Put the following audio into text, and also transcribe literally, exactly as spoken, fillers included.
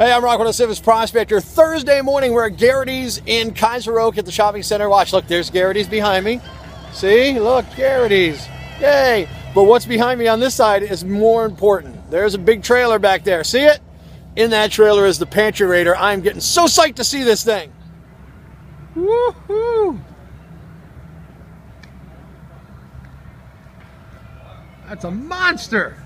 Hey, I'm Rockwell Civis Prospector. Thursday morning, we're at Garrity's in Kaiser Oak at the shopping center. Watch, look, there's Garrity's behind me. See, look, Garrity's. Yay! But what's behind me on this side is more important. There's a big trailer back there. See it? In that trailer is the Pantry Raider. I'm getting so psyched to see this thing. Woohoo! That's a monster!